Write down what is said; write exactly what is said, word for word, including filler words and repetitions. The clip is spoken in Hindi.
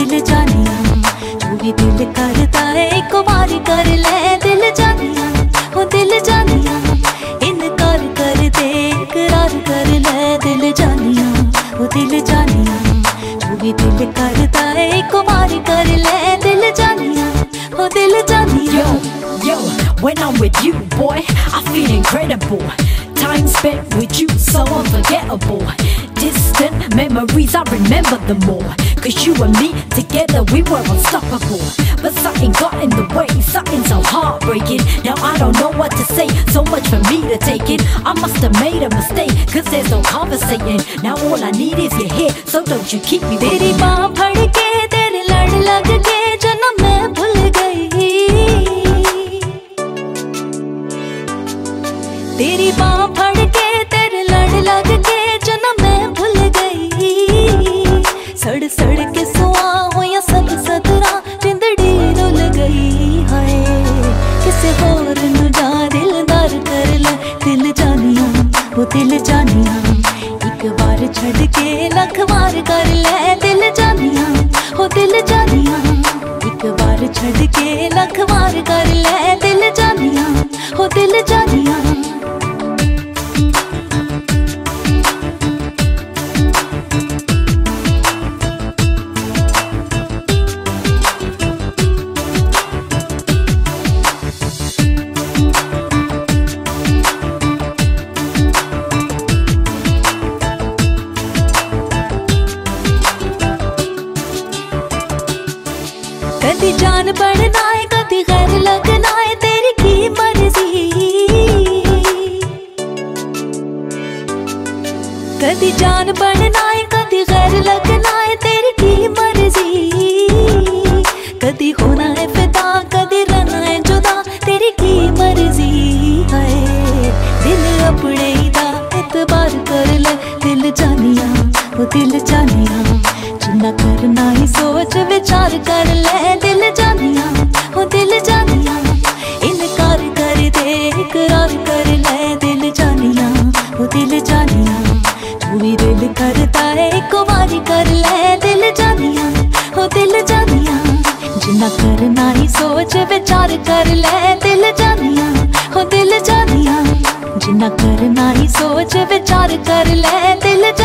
दिल जानिया, जो भी दिल करता है एक बार कर ले दिल जानिया, ओ दिल जानिया, इनकार कर दे इकरार कर ले दिल जानिया, ओ दिल जानिया, जो भी दिल करता है एक बार कर ले दिल जानिया, ओ दिल जानिया। Yo, yo, when I'm with you, boy, I feel incredible. Time spent with you, so unforgettable. Distant memories, I remember them more. Cause you and me, together we were unstoppable. But something got in the way, something so heartbreaking. Now I don't know what to say, so much for me to take in. I must have made a mistake, cause there's no conversating. Now all I need is your here, so don't you keep me waiting. तेरी बाँह फड़ के, तेरे लड़ लग के जन्म मैं भूल गई। तेरी बाँह फड़ के, तेरे लड़ लग के जन्म मैं भूल गई। सड़ सड़ के सुआ हो या सद सदरा जिंदड़ी रुल गई है। किसे होर नु जा दिलदार कर ले दिल जानिया, वो दिल जानिया, एक बार छड़ के लख बार कर ले दिल जानिया, वो दिल जानिया, एक बार छड़ के लख बार कर ले दिल जानिया, वो दिल जानिया। कदी जान पड़ना है कदी गैर लगना है तेरी की मर्जी। कदी जान पड़ना है कदी गैर लगना है तेरी की मर्जी। कदी होना है फिदा कदी रहना है जुदा तेरी की मर्जी है। दिल अपने दा एतबार कर ले दिल जानिया, वो दिल जानिया, जिन्ना करना ही सोच विचार कर ले दिल जानिया, वो दिल जानिया, इनकार कर दे इकरार कर ले दिल जानिया, वो दिल जानिया, जो भी दिल करता है एक बार कर ले दिल जानिया, वो दिल जानिया, जिन्ना करना ही सोच विचार कर ले दिल जानिया, वो दिल जानिया, जिन्ना करना ही सोच विचार कर ले दिल